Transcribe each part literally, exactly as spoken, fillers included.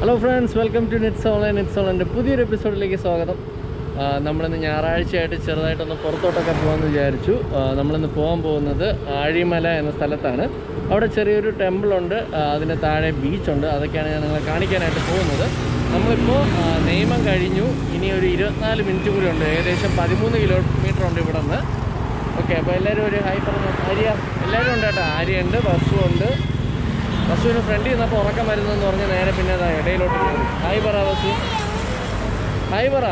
Hello friends, welcome to Nitz Online. Nitz Online പുതിയൊരു എപ്പിസോഡിലേക്ക് സ്വാഗതം. നമ്മളിന്ന് ഞായറാഴ്ചയായിട്ട് ചെറുതായിട്ടൊന്ന് പുറത്തോട്ടൊക്കെ പോകാമെന്ന് വിചാരിച്ചു. നമ്മളിന്ന് പോകാൻ പോകുന്നത് ആഴിമല എന്ന സ്ഥലത്താണ്. അവിടെ ചെറിയൊരു ടെമ്പിളുണ്ട്, അതിന് താഴെ ബീച്ചുണ്ട്. അതൊക്കെയാണ് ഞാൻ നിങ്ങളെ കാണിക്കാനായിട്ട് പോകുന്നത്. നമ്മളിപ്പോൾ നിയമം കഴിഞ്ഞു, ഇനി ഒരു ഇരുപത്തിനാല് മിനിറ്റ് കൂടി ഉണ്ട്. ഏകദേശം പതിമൂന്ന് കിലോമീറ്റർ ഉണ്ട് ഇവിടെ നിന്ന്. ഓക്കെ, അപ്പോൾ എല്ലാവരും ഒരു ഹായ് പറഞ്ഞു. ആര്യ എല്ലാവരും ഉണ്ട് കേട്ടോ. ആര്യ ഉണ്ട്, ബസ്സും ഉണ്ട്. ബസ്സുവിന് ഫ്രണ്ടിൽ നിന്നപ്പോൾ ഉറക്കം വരുന്നതെന്ന് പറഞ്ഞ് നേരെ പിന്നെ അതാ ഇടയിലോട്ട് കയറി. ഹായ് പറ ബസ്സു, ഹായ് പറ.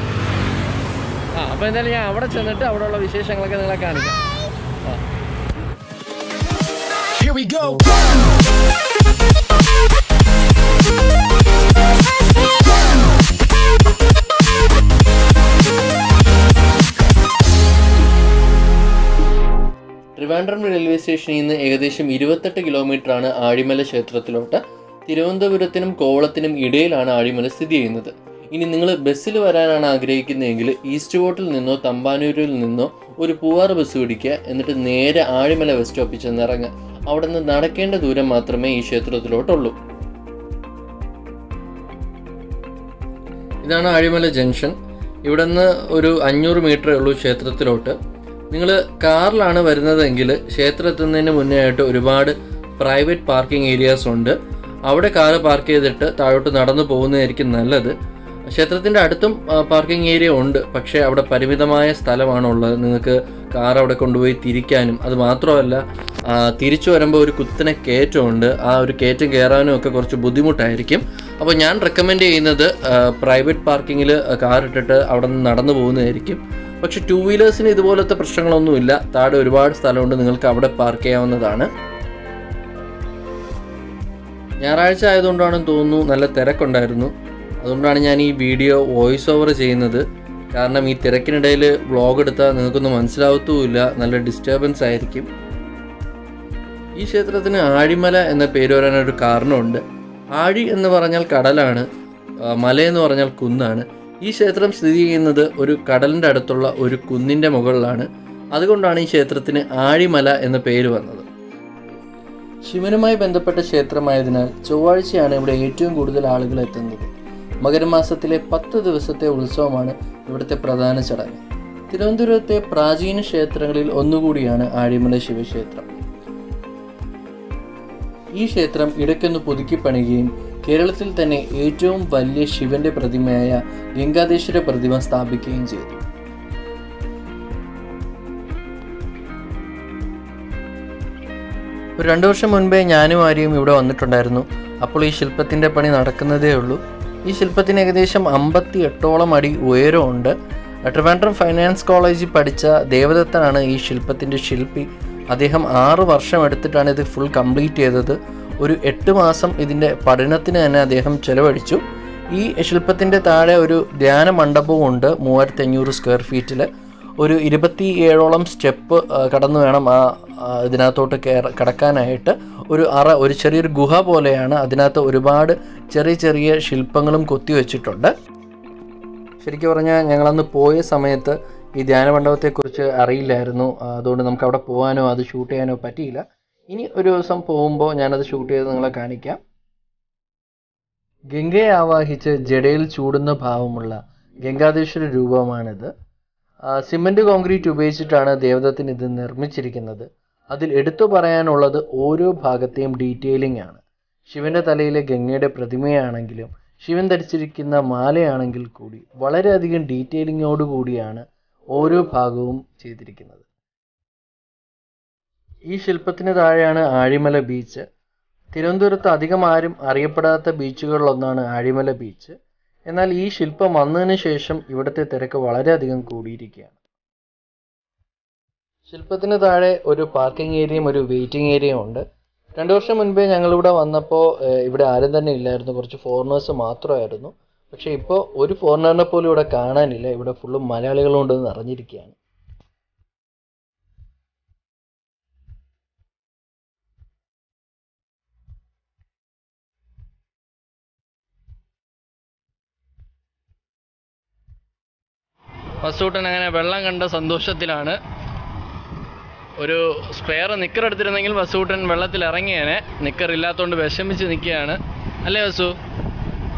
ആ അപ്പോൾ എന്തായാലും ഞാൻ അവിടെ ചെന്നിട്ട് അവിടെയുള്ള വിശേഷങ്ങളൊക്കെ നിങ്ങളെ കാണിക്കാം. ആ Here we go. Trivandrum railway സ്റ്റേഷനിൽ നിന്ന് ഏകദേശം ഇരുപത്തെട്ട് കിലോമീറ്റർ ആണ് ആഴിമല ക്ഷേത്രത്തിലോട്ട്. തിരുവനന്തപുരത്തിനും കോവളത്തിനും ഇടയിലാണ് ആഴിമല സ്ഥിതി ചെയ്യുന്നത്. ഇനി നിങ്ങൾ ബസ്സിൽ വരാനാണ് ആഗ്രഹിക്കുന്നതെങ്കിൽ ഈസ്റ്റ് ഫോർട്ടിൽ നിന്നോ തമ്പാനൂരിൽ നിന്നോ ഒരു പൂവാറ് ബസ് പിടിക്കുക. എന്നിട്ട് നേരെ ആഴിമല ബസ് സ്റ്റോപ്പിൽ ചെന്ന് ഇറങ്ങുക. അവിടെ നിന്ന് നടക്കേണ്ട ദൂരം മാത്രമേ ഈ ക്ഷേത്രത്തിലോട്ടുള്ളൂ. ഇതാണ് ആഴിമല ജംഗ്ഷൻ. ഇവിടെ നിന്ന് ഒരു അഞ്ഞൂറ് മീറ്ററേ ഉള്ളൂ ക്ഷേത്രത്തിലോട്ട്. നിങ്ങൾ കാറിലാണ് വരുന്നതെങ്കിൽ ക്ഷേത്രം എത്തുന്നതിന് മുന്നേ ആയിട്ട് ഒരുപാട് പ്രൈവറ്റ് പാർക്കിംഗ് ഏരിയാസ് ഉണ്ട്. അവിടെ കാറ് പാർക്ക് ചെയ്തിട്ട് താഴോട്ട് നടന്നു പോകുന്നതായിരിക്കും നല്ലത്. ക്ഷേത്രത്തിൻ്റെ അടുത്തും പാർക്കിംഗ് ഏരിയ ഉണ്ട്, പക്ഷേ അവിടെ പരിമിതമായ സ്ഥലമാണുള്ളത്. നിങ്ങൾക്ക് കാർ അവിടെ കൊണ്ടുപോയി തിരിക്കാനും, അത് മാത്രമല്ല തിരിച്ചു വരുമ്പോൾ ഒരു കുത്തനെ കയറ്റമുണ്ട്. ആ ഒരു കയറ്റം കയറാനും ഒക്കെ കുറച്ച് ബുദ്ധിമുട്ടായിരിക്കും. അപ്പോൾ ഞാൻ റെക്കമെൻഡ് ചെയ്യുന്നത് പ്രൈവറ്റ് പാർക്കിങ്ങിൽ കാർ ഇട്ടിട്ട് അവിടെ നിന്ന് നടന്നു പോകുന്നതായിരിക്കും. പക്ഷെ ടു വീലേഴ്സിന് ഇതുപോലത്തെ പ്രശ്നങ്ങളൊന്നുമില്ല. താഴെ ഒരുപാട് സ്ഥലമുണ്ട്, നിങ്ങൾക്ക് അവിടെ പാർക്ക് ചെയ്യാവുന്നതാണ്. ഞായറാഴ്ച ആയതുകൊണ്ടാണെന്ന് തോന്നുന്നു നല്ല തിരക്കുണ്ടായിരുന്നു. അതുകൊണ്ടാണ് ഞാൻ ഈ വീഡിയോ വോയിസ് ഓവർ ചെയ്യുന്നത്. കാരണം ഈ തിരക്കിനിടയിൽ വ്ളോഗ് എടുത്താൽ നിങ്ങൾക്കൊന്നും മനസ്സിലാവത്തുമില്ല, നല്ല ഡിസ്റ്റർബൻസ് ആയിരിക്കും. ഈ ക്ഷേത്രത്തിന് ആഴിമല എന്ന പേര് വരാനൊരു കാരണമുണ്ട്. ആഴി എന്ന് പറഞ്ഞാൽ കടലാണ്, മലയെന്ന് പറഞ്ഞാൽ കുന്നാണ്. ഈ ക്ഷേത്രം സ്ഥിതി ചെയ്യുന്നത് ഒരു കടലിൻ്റെ അടുത്തുള്ള ഒരു കുന്നിൻ്റെ മുകളിലാണ്. അതുകൊണ്ടാണ് ഈ ക്ഷേത്രത്തിന് ആഴിമല എന്ന പേര് വന്നത്. ശിവനുമായി ബന്ധപ്പെട്ട ക്ഷേത്രമായതിനാൽ ചൊവ്വാഴ്ചയാണ് ഇവിടെ ഏറ്റവും കൂടുതൽ ആളുകൾ എത്തുന്നത്. മകരമാസത്തിലെ പത്ത് ദിവസത്തെ ഉത്സവമാണ് ഇവിടുത്തെ പ്രധാന ചടങ്ങ്. തിരുവനന്തപുരത്തെ പ്രാചീന ക്ഷേത്രങ്ങളിൽ ഒന്നുകൂടിയാണ് ആഴിമല ശിവക്ഷേത്രം. ഈ ക്ഷേത്രം ഇടയ്ക്കൊന്ന് പുതുക്കി പണിയുകയും കേരളത്തിൽ തന്നെ ഏറ്റവും വലിയ ശിവന്റെ പ്രതിമയായ ഗംഗാധേശ്വര പ്രതിമ സ്ഥാപിക്കുകയും ചെയ്തു. ഒരു രണ്ടു വർഷം മുൻപേ ഞാനും ആര്യയും ഇവിടെ വന്നിട്ടുണ്ടായിരുന്നു. അപ്പോൾ ഈ ശില്പത്തിൻ്റെ പണി നടക്കുന്നതേ ഉള്ളൂ. ഈ ശില്പത്തിന് ഏകദേശം അമ്പത്തി എട്ടോളം അടി ഉയരമുണ്ട്. ട്രിവാൻഡ്രം ഫൈനാൻസ് കോളേജിൽ പഠിച്ച ദേവദത്തനാണ് ഈ ശില്പത്തിൻ്റെ ശില്പി. അദ്ദേഹം ആറ് വർഷം എടുത്തിട്ടാണ് ഇത് ഫുൾ കംപ്ലീറ്റ് ചെയ്തത്. ഒരു എട്ട് മാസം ഇതിൻ്റെ പഠനത്തിന് തന്നെ അദ്ദേഹം ചെലവഴിച്ചു. ഈ ശില്പത്തിൻ്റെ താഴെ ഒരു ധ്യാന മണ്ഡപവും ഉണ്ട്. മൂവായിരത്തി അഞ്ഞൂറ് സ്ക്വയർ ഫീറ്റിൽ ഒരു ഇരുപത്തി ഏഴോളം സ്റ്റെപ്പ് കടന്നു വേണം ആ ഇതിനകത്തോട്ട് കയറ കടക്കാനായിട്ട്. ഒരു അറ, ഒരു ചെറിയൊരു ഗുഹ പോലെയാണ്. അതിനകത്ത് ഒരുപാട് ചെറിയ ചെറിയ ശില്പങ്ങളും കൊത്തി വെച്ചിട്ടുണ്ട്. ശരിക്കും പറഞ്ഞാൽ ഞങ്ങളന്ന് പോയ സമയത്ത് ഈ ധ്യാന മണ്ഡപത്തെക്കുറിച്ച് അറിയില്ലായിരുന്നു. അതുകൊണ്ട് നമുക്ക് അവിടെ പോകാനോ അത് ഷൂട്ട് ചെയ്യാനോ പറ്റിയില്ല. ഇനി ഒരു ദിവസം പോകുമ്പോൾ ഞാനത് ഷൂട്ട് ചെയ്ത് നിങ്ങളെ കാണിക്കാം. ഗംഗയെ ആവാഹിച്ച് ജടയിൽ ചൂടുന്ന ഭാവമുള്ള ഗംഗാധേശ്വര രൂപമാണിത്. സിമൻറ്റ് കോൺക്രീറ്റ് ഉപയോഗിച്ചിട്ടാണ് ദേവദത്തിന് ഇത് നിർമ്മിച്ചിരിക്കുന്നത്. അതിൽ എടുത്തു പറയാനുള്ളത് ഓരോ ഭാഗത്തെയും ഡീറ്റെയിലിംഗ് ആണ്. ശിവന്റെ തലയിലെ ഗംഗയുടെ പ്രതിമയാണെങ്കിലും ശിവൻ ധരിച്ചിരിക്കുന്ന മാലയാണെങ്കിൽ കൂടി വളരെയധികം ഡീറ്റെയിലിങ്ങോട് കൂടിയാണ് ഓരോ ഭാഗവും ചെയ്തിരിക്കുന്നത്. ഈ ശില്പത്തിന് താഴെയാണ് ആഴിമല ബീച്ച്. തിരുവനന്തപുരത്ത് അധികം ആരും അറിയപ്പെടാത്ത ബീച്ചുകളിലൊന്നാണ് ആഴിമല ബീച്ച്. എന്നാൽ ഈ ശില്പം വന്നതിന് ശേഷം ഇവിടുത്തെ തിരക്ക് വളരെയധികം കൂടിയിരിക്കുകയാണ്. ശില്പത്തിന് താഴെ ഒരു പാർക്കിംഗ് ഏരിയയും ഒരു വെയിറ്റിംഗ് ഏരിയയും ഉണ്ട്. രണ്ടു വർഷം മുൻപേ ഞങ്ങളിവിടെ വന്നപ്പോൾ ഇവിടെ ആരും തന്നെ ഇല്ലായിരുന്നു, കുറച്ച് ഫോറിനേഴ്സ് മാത്രമായിരുന്നു. പക്ഷേ ഇപ്പോൾ ഒരു ഫോറിനറിനെ പോലും ഇവിടെ കാണാനില്ല. ഇവിടെ ഫുള്ളും മലയാളികൾ കൊണ്ട് നിറഞ്ഞിരിക്കുകയാണ്. വസൂട്ടൻ അങ്ങനെ വെള്ളം കണ്ട സന്തോഷത്തിലാണ്. ഒരു സ്പെയർ നിക്കർ എടുത്തിരുന്നെങ്കിൽ വസൂട്ടൻ വെള്ളത്തിൽ ഇറങ്ങിയേനെ. നിക്കർ ഇല്ലാത്തതുകൊണ്ട് വിഷമിച്ച് നിൽക്കുകയാണ് അല്ലേ വസു?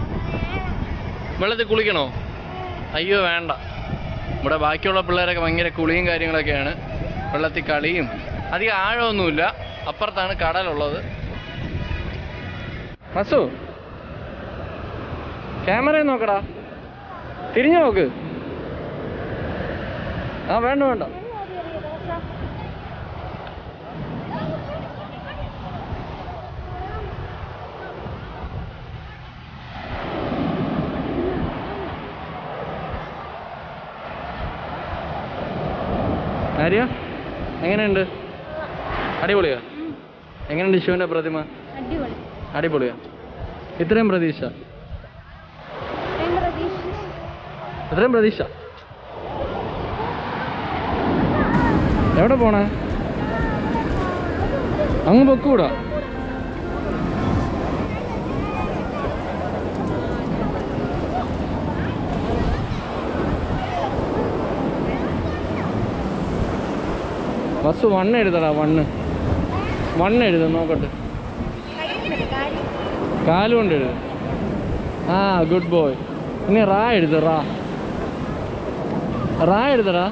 വെള്ളത്തിൽ കുളിക്കണോ? അയ്യോ വേണ്ട. ഇവിടെ ബാക്കിയുള്ള പിള്ളേരൊക്കെ ഭയങ്കര കുളിയും കാര്യങ്ങളൊക്കെയാണ്. വെള്ളത്തിൽ കളിയും. അധികം ആഴമൊന്നുമില്ല. അപ്പുറത്താണ് കടലുള്ളത്. മസു ക്യാമറ നോക്കടാ, തിരിഞ്ഞു നോക്ക്. ആ വേണ്ട വേണ്ട. ആര്യ എങ്ങനെയുണ്ട്? അടിപൊളിയാ? എങ്ങനെയുണ്ട് ശിവന്റെ പ്രതിമ? അടിപൊളിയാ? ഇത്രയും പ്രതീക്ഷ? ഇത്രയും പ്രതീക്ഷ? എവിടെ പോണേ? അങ്ങ് പൊക്കൂടാ? ബസ് വണ്ണ് എഴുതടാ, വണ്ണ് വണ്ണ് എഴുത നോക്കട്ടെ. കാലുകൊണ്ട് എഴുത. ആ ഗുഡ് ബോയ്. ഇനി റാ എഴുത. റാ റാ എഴുതടാ.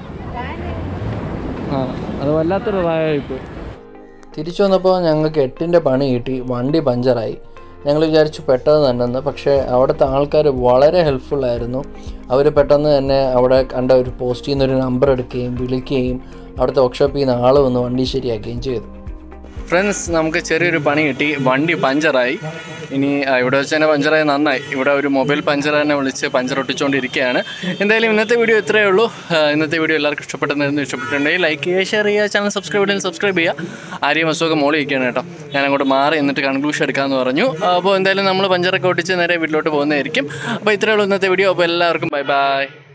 ആ അത് വല്ലാത്തൊരു റായിപ്പോയി. തിരിച്ചു വന്നപ്പോൾ ഞങ്ങൾക്ക് എട്ടിൻ്റെ പണി കിട്ടി. വണ്ടി പഞ്ചറായി. ഞങ്ങൾ വിചാരിച്ചു പെട്ടെന്ന് തന്നെന്ന്. പക്ഷേ അവിടുത്തെ ആൾക്കാർ വളരെ ഹെൽപ്ഫുള്ളായിരുന്നു. അവർ പെട്ടെന്ന് തന്നെ അവിടെ കണ്ട ഒരു പോസ്റ്റിൽ നിന്നൊരു നമ്പർ എടുക്കുകയും വിളിക്കുകയും അവിടുത്തെ വർക്ക്ഷോപ്പിൽ നിന്ന് ആൾ വന്ന് വണ്ടി ശരിയാക്കുകയും ചെയ്തു. ഫ്രണ്ട്സ്, നമുക്ക് ചെറിയൊരു പണി കിട്ടി. വണ്ടി പഞ്ചറായി. ഇനി ഇവിടെ വെച്ച് തന്നെ പഞ്ചറായി, നന്നായി. ഇവിടെ ഒരു മൊബൈൽ പഞ്ചർ തന്നെ വിളിച്ച് പഞ്ചർ ഒട്ടിച്ചുകൊണ്ടിരിക്കുകയാണ്. എന്തായാലും ഇന്നത്തെ വീഡിയോ ഇത്രയേ ഉള്ളൂ. ഇന്നത്തെ വീഡിയോ എല്ലാവർക്കും ഇഷ്ടപ്പെട്ടെന്ന് ഇഷ്ടപ്പെട്ടിട്ടുണ്ടെങ്കിൽ ലൈക്ക് ചെയ്യുക, ഷെയർ ചെയ്യുക, ചാനൽ സബ്സ്ക്രൈബ് ചെയ്താൽ സബ്സ്ക്രൈബ് ചെയ്യുക. ആരെയും അസുഖം മോളി വയ്ക്കുകയാണ് കേട്ടോ. ഞാൻ അങ്ങോട്ട് മാറി എന്നിട്ട് കൺക്ലൂഷൻ എടുക്കാമെന്ന് പറഞ്ഞു. അപ്പോൾ എന്തായാലും നമ്മൾ പഞ്ചറൊക്കെ ഒട്ടിച്ച് നേരെ വീട്ടിലോട്ട് പോകുന്നതായിരിക്കും. അപ്പോൾ ഇത്രയേ ഉള്ളൂ ഇന്നത്തെ വീഡിയോ. അപ്പോൾ എല്ലാവർക്കും ബൈ ബൈ.